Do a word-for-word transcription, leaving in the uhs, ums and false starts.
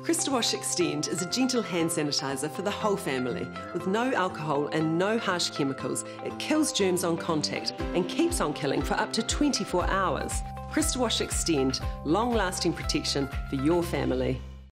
Crystawash Extend is a gentle hand sanitiser for the whole family. With no alcohol and no harsh chemicals, it kills germs on contact and keeps on killing for up to twenty-four hours. Crystawash Extend, long-lasting protection for your family.